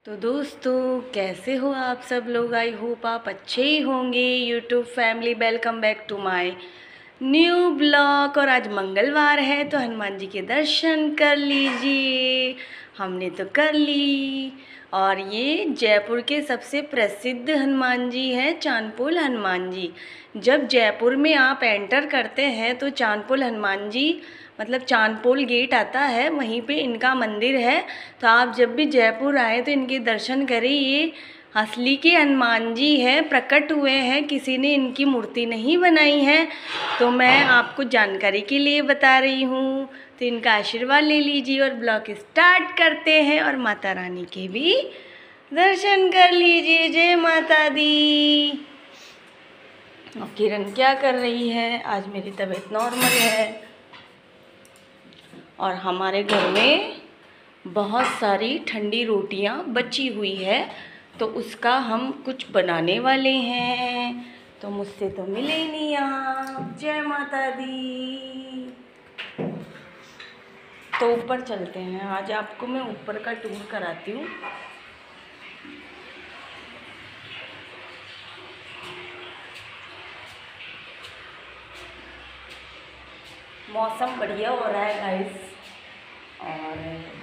तो दोस्तों कैसे हो आप सब लोग। आई होप आप अच्छे ही होंगे। YouTube family welcome back to my new blog. और आज मंगलवार है तो हनुमान जी के दर्शन कर लीजिए। हमने तो कर ली। और ये जयपुर के सबसे प्रसिद्ध हनुमान जी हैं, चांदपुल हनुमान जी। जब जयपुर में आप एंटर करते हैं तो चांदपुल हनुमान जी मतलब चांदपोल गेट आता है, वहीं पे इनका मंदिर है। तो आप जब भी जयपुर आए तो इनके दर्शन करें। ये असली के हनुमान जी हैं, प्रकट हुए हैं, किसी ने इनकी मूर्ति नहीं बनाई है। तो मैं आपको जानकारी के लिए बता रही हूँ, तो इनका आशीर्वाद ले लीजिए और ब्लॉग स्टार्ट करते हैं। और माता रानी के भी दर्शन कर लीजिए। जय माता दी। और किरण क्या कर रही है? आज मेरी तबीयत नॉर्मल है। और हमारे घर में बहुत सारी ठंडी रोटियां बची हुई है, तो उसका हम कुछ बनाने वाले हैं। तो मुझसे तो मिले ही नहीं आप। जय माता दी। तो ऊपर चलते हैं। आज आपको मैं ऊपर का टूर कराती हूँ। मौसम बढ़िया हो रहा है गाइस। और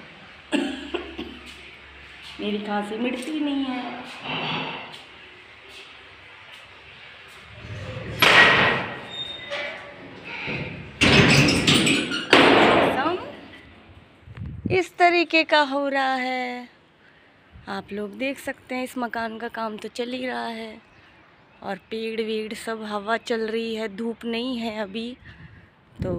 मेरी खांसी मिटती नहीं है। मौसम इस तरीके का हो रहा है, आप लोग देख सकते हैं। इस मकान का काम तो चल ही रहा है और पेड़ वेड़ सब हवा चल रही है, धूप नहीं है अभी। तो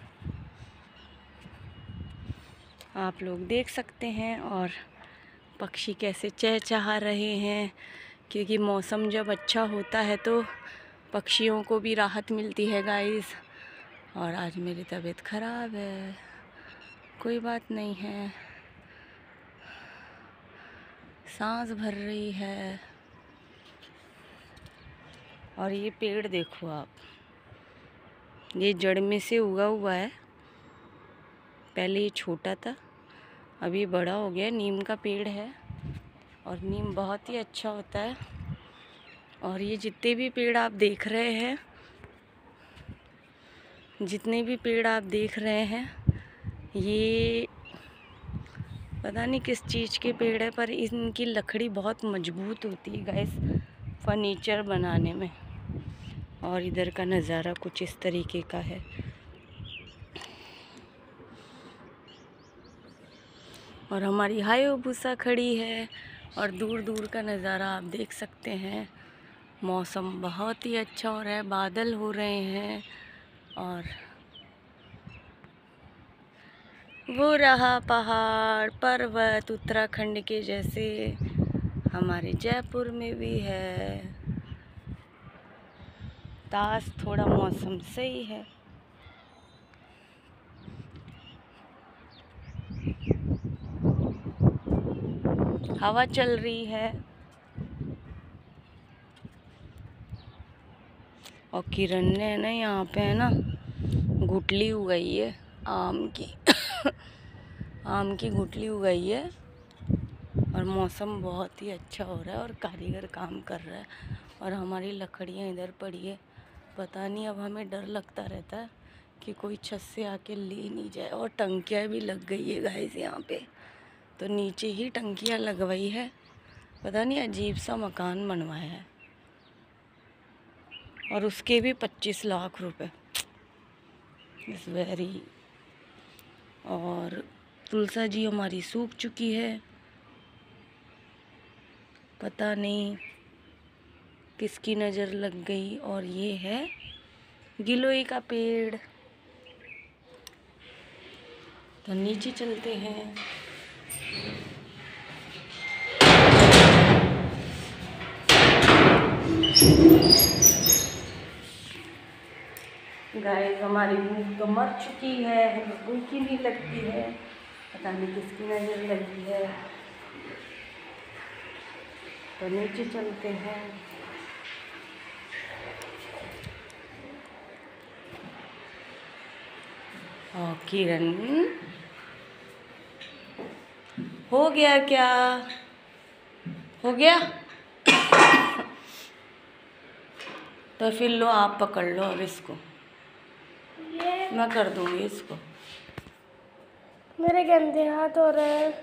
आप लोग देख सकते हैं। और पक्षी कैसे चहचहा रहे हैं, क्योंकि मौसम जब अच्छा होता है तो पक्षियों को भी राहत मिलती है गाइस। और आज मेरी तबीयत ख़राब है, कोई बात नहीं है, सांस भर रही है। और ये पेड़ देखो आप, ये जड़ में से उगा हुआ है। पहले ये छोटा था, अभी बड़ा हो गया। नीम का पेड़ है और नीम बहुत ही अच्छा होता है। और ये जितने भी पेड़ आप देख रहे हैं, जितने भी पेड़ आप देख रहे हैं, ये पता नहीं किस चीज़ के पेड़ है, पर इनकी लकड़ी बहुत मजबूत होती है गैस, फर्नीचर बनाने में। और इधर का नज़ारा कुछ इस तरीके का है। और हमारी हायाबुसा खड़ी है और दूर दूर का नज़ारा आप देख सकते हैं। मौसम बहुत ही अच्छा हो रहा है, बादल हो रहे हैं। और वो रहा पहाड़ पर्वत उत्तराखंड के जैसे, हमारे जयपुर में भी है। ताज थोड़ा मौसम सही है। हवा चल रही है। और किरण ने ना यहाँ पे है ना गुठली उगाई है आम की आम की गुठली उगाई है। और मौसम बहुत ही अच्छा हो रहा है और कारीगर काम कर रहा है। और हमारी लकड़ियाँ इधर पड़ी है। पता नहीं, अब हमें डर लगता रहता है कि कोई छत से आके ले नहीं जाए। और टंकियाँ भी लग गई है गाइस यहाँ पे, तो नीचे ही टंकियाँ लगवाई है। पता नहीं अजीब सा मकान बनवाया है। और उसके भी 25 लाख रुपए। इस वेरी। और तुलसा जी हमारी सूख चुकी है, पता नहीं किसकी नज़र लग गई। और ये है गिलोय का पेड़। तो नीचे चलते हैं। गाइस हमारी भूख तो मर चुकी है, हमें भूख ही नहीं लगती है, पता नहीं किसकी नज़र लगी है। तो नीचे चलते हैं। और किरण हो गया क्या? हो गया? तो फिर लो, आप पकड़ लो अब इसको, मैं कर दूंगी इसको। मेरे गंदे हाथ हो रहे हैं।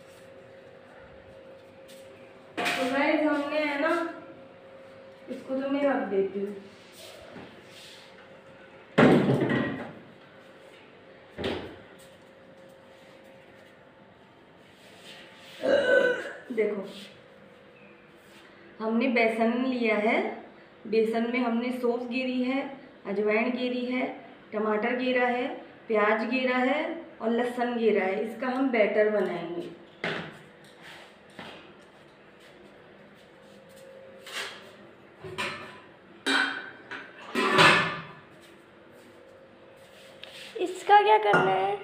तो गाइस हमने है ना, इसको तो मैं रख देती हूँ। देखो, हमने बेसन लिया है, बेसन में हमने सौंफ गिरी है, अजवाइन गिरी है, टमाटर गिरा है, प्याज गिरा है और लहसुन गिरा है। इसका हम बैटर बनाएंगे। इसका क्या करना है?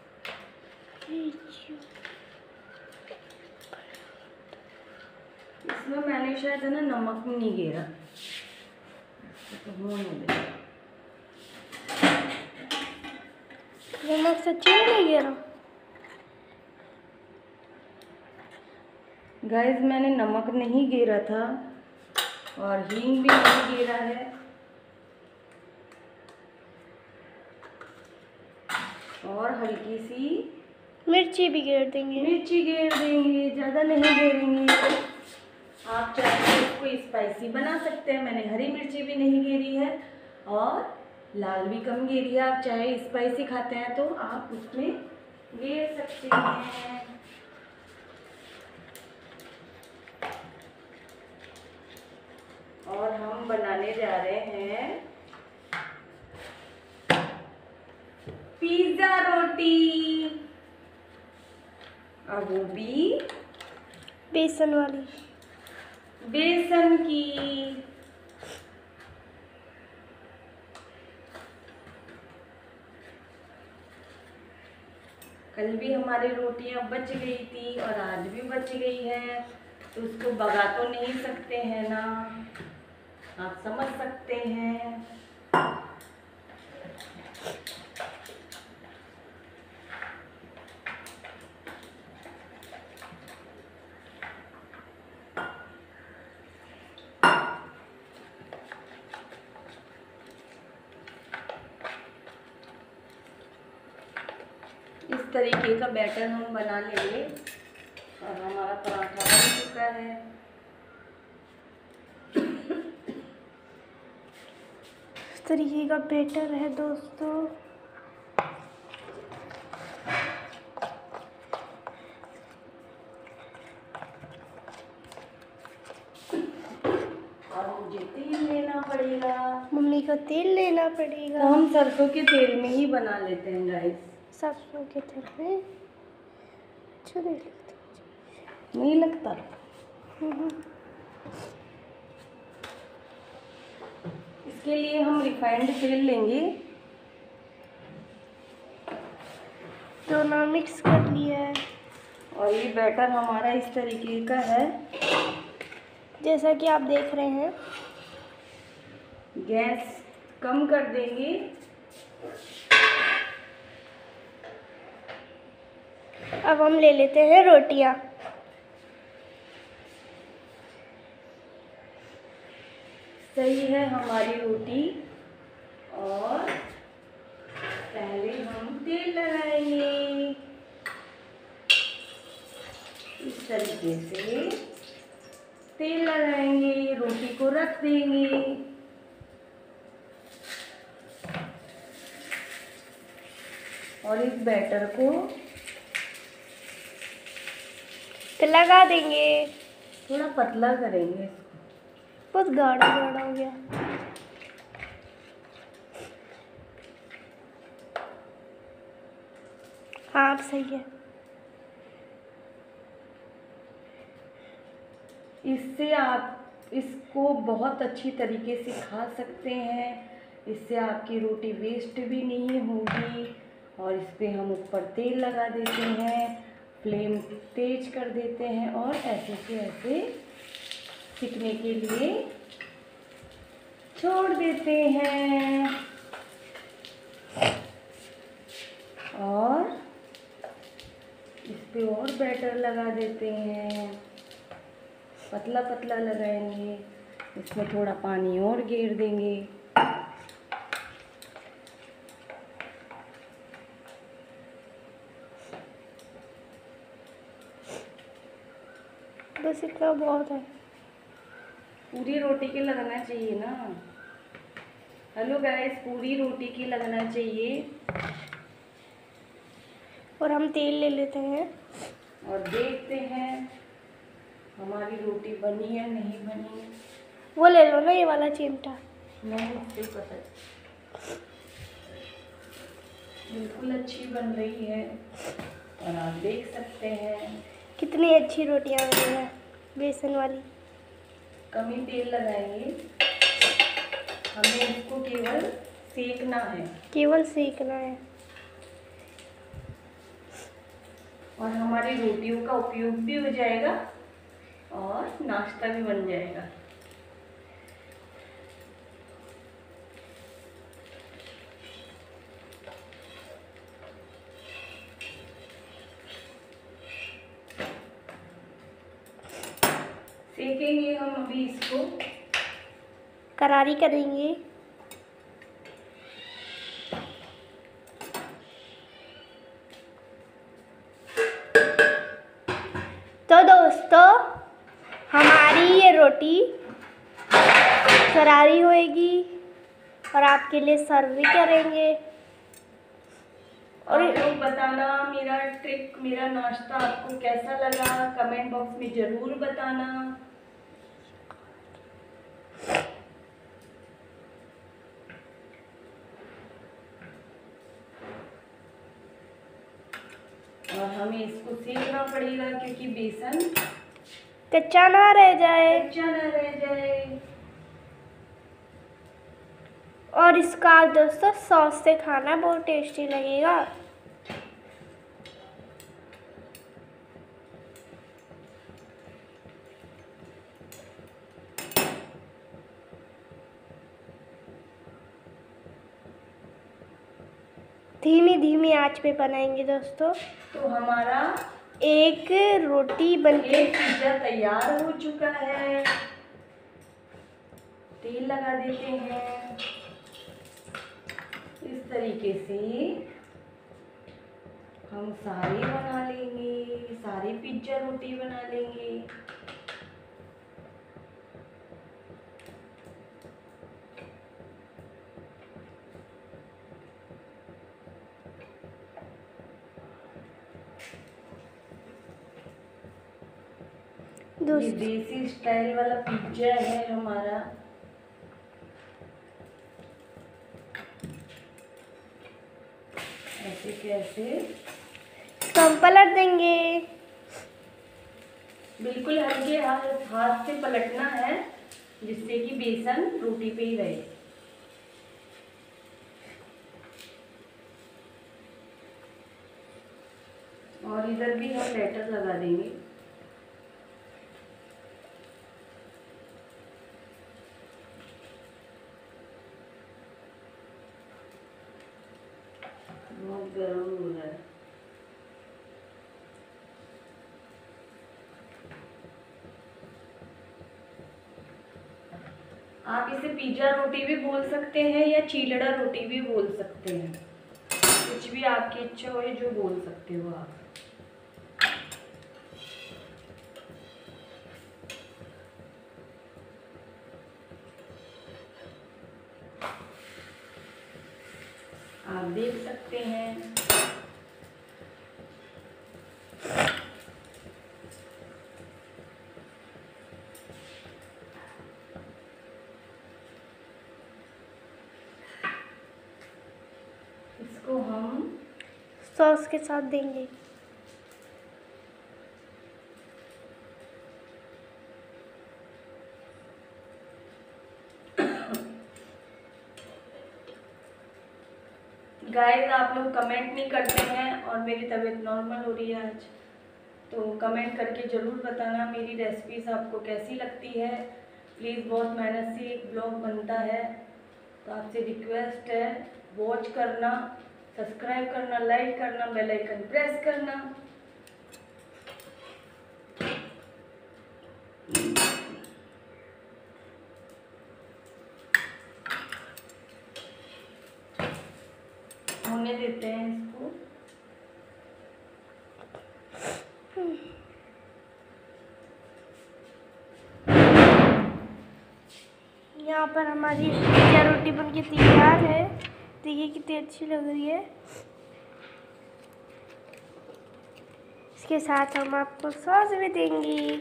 इसमें मैंने शायद है ना नमक नहीं गिरा, तो होने दे। नमक सच्ची में नहीं गिरा? गाइस मैंने नमक नहीं गिरा था और हींग भी नहीं गिरा है और हल्की सी मिर्ची भी गिर देंगे। मिर्ची गिर देंगे, ज़्यादा नहीं गिरेंगे। आप चाहे इसको स्पाइसी बना सकते हैं, मैंने हरी मिर्ची भी नहीं गिरी है और लाल भी कम गिरी है। आप चाहे स्पाइसी खाते हैं तो आप उसमें गिर सकते हैं। और हम बनाने जा रहे हैं पिज़्ज़ा रोटी, और वो भी बेसन वाली। बेसन की। कल भी हमारी रोटियां बच गई थी और आज भी बच गई है, तो उसको भगा तो नहीं सकते हैं ना, आप समझ सकते हैं। इस तरीके का बैटर हम बना लेंगे और हमारा पराठा बन चुका है। इस तरीके का बैटर है दोस्तों। और मुझे तेल लेना पड़ेगा। मम्मी को तेल लेना तो पड़ेगा। हम सरसों के तेल में ही बना लेते हैं गाइस। सरसों के तेल में अच्छा नहीं लगता। नहीं लगता? इसके लिए हम रिफाइंड तेल लेंगे। दोनों मिक्स कर लिया है। और ये बैटर हमारा इस तरीके का है, जैसा कि आप देख रहे हैं। गैस कम कर देंगे। अब हम ले लेते हैं रोटियां। सही है हमारी रोटी। और पहले हम तेल लगाएंगे इस तरीके से। तेल लगाएंगे, रोटी को रख देंगे और इस बैटर को लगा देंगे। थोड़ा पतला करेंगे इसको। बहुत गाढ़ा गाढ़ा हो गया। हाँ सही है। इससे आप इसको बहुत अच्छी तरीके से खा सकते हैं। इससे आपकी रोटी वेस्ट भी नहीं होगी। और इस पे हम ऊपर तेल लगा देते हैं, फ्लेम तेज कर देते हैं और ऐसे से ऐसे सिकने के लिए छोड़ देते हैं। और इस पे और बैटर लगा देते हैं। पतला पतला लगाएंगे। इसमें थोड़ा पानी और घेर देंगे। बस इतना बहुत है। पूरी रोटी की लगना चाहिए ना। हेलो गाइस, पूरी रोटी की लगना चाहिए। और हम तेल ले लेते हैं और देखते हैं हमारी रोटी बनी है नहीं बनी। वो ले लो ना, ये वाला चिमटा। नहीं, मुझे पता है। बिल्कुल अच्छी बन रही है और आप देख सकते हैं कितनी अच्छी रोटियां बनी है बेसन वाली। कम ही तेल लगाएंगे। हमें इसको केवल सेकना है। केवल सेकना है। और हमारी रोटियों का उपयोग भी हो जाएगा और नाश्ता भी बन जाएगा। सेकेंगे हम अभी इसको, करारी करेंगे। तो दोस्तों, हमारी ये रोटी करारी होएगी और आपके लिए सर्व भी करेंगे। और लोग बताना मेरा ट्रिक, मेरा नाश्ता आपको कैसा लगा, कमेंट बॉक्स में जरूर बताना। और हमें इसको सेकना पड़ेगा क्योंकि बेसन कच्चा ना रह जाए। कच्चा ना रह जाए। और इसका दोस्तों सॉस से खाना बहुत टेस्टी लगेगा। धीमी धीमी आंच पे बनाएंगे दोस्तों। तो हमारा एक रोटी बनके एक पिज्जा तैयार हो चुका है। तेल लगा देते हैं। इस तरीके से हम सारी बना लेंगे, सारी पिज्जा रोटी बना लेंगे। ये देसी स्टाइल वाला पिज्जा है हमारा। ऐसे कैसे हम पलट देंगे। बिल्कुल हल्के हाथ से पलटना है जिससे कि बेसन रोटी पे ही रहे। और इधर भी हम बैटर लगा देंगे। बहुत गर्म हो रहा है। आप इसे पिज्जा रोटी भी बोल सकते हैं या चीलड़ा रोटी भी बोल सकते हैं। कुछ भी आपकी इच्छा हो जो बोल सकते हो आप। आप देख सकते हैं इसको हम सॉस के साथ देंगे। गाइस, आप लोग कमेंट नहीं करते हैं और मेरी तबीयत नॉर्मल हो रही है आज, तो कमेंट करके ज़रूर बताना मेरी रेसिपीज आपको कैसी लगती है। प्लीज़, बहुत मेहनत से एक ब्लॉग बनता है, तो आपसे रिक्वेस्ट है वॉच करना, सब्सक्राइब करना, लाइक करना, बेल आइकन प्रेस करना। होने देते हैं इसको। यहाँ पर हमारी पिज्जा रोटी बनके तैयार है। देखिए कितनी अच्छी लग रही है। इसके साथ हम आपको सॉस भी देंगी।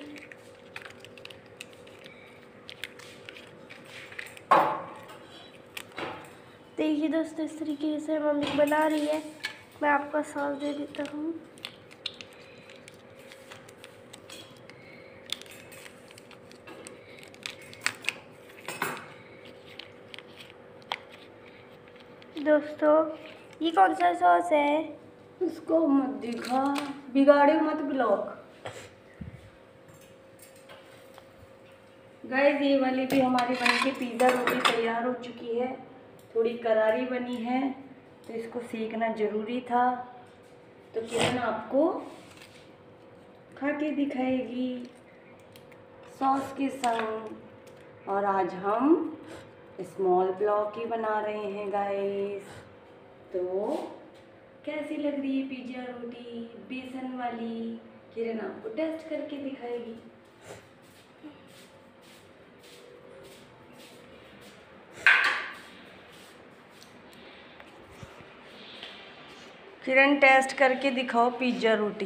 देखिए दोस्तों, इस तरीके से मम्मी बना रही है। मैं आपको सॉस दे देता हूँ। दोस्तों, ये कौन सा सॉस है? उसको मत दिखा, बिगाड़े मत ब्लॉग। गाइस, ये वाली भी हमारी बनके पिज़्ज़ा रोटी तैयार हो चुकी है। थोड़ी करारी बनी है तो इसको सेकना ज़रूरी था। तो किरण आपको खा के दिखाएगी सॉस के संग। और आज हम स्मॉल ब्लॉक ही बना रहे हैं गाइस। तो कैसी लग रही है पिज़्ज़ा रोटी बेसन वाली? किरण आपको टेस्ट करके दिखाएगी। किरण टेस्ट करके दिखाओ पिज़्ज़ा रोटी।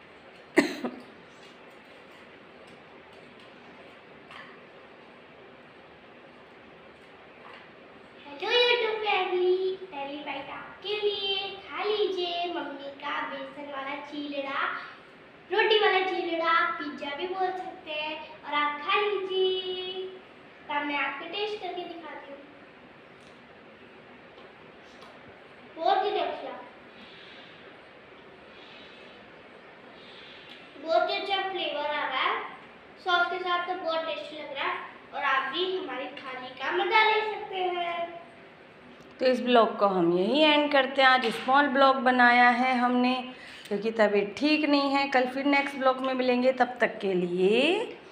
हेलो यूट्यूब फैमिली, पहली बाइट आपके लिए। खा लीजिए मम्मी का बेसन वाला चीलड़ा, रोटी वाला चीलड़ा, पिज्जा भी बोल सकते हैं। और आप खा लीजिए। तब मैं आपको टेस्ट करके दिखाती हूँ। बहुत ही अच्छा, बहुत ही अच्छा फ्लेवर आ रहा है। सॉस के साथ तो बहुत टेस्टी लग रहा है। और आप भी हमारी थाली का मजा ले सकते हैं। तो इस ब्लॉग को हम यही एंड करते हैं। आज स्मॉल ब्लॉग बनाया है हमने क्योंकि तबीयत ठीक नहीं है। कल फिर नेक्स्ट ब्लॉग में मिलेंगे, तब तक के लिए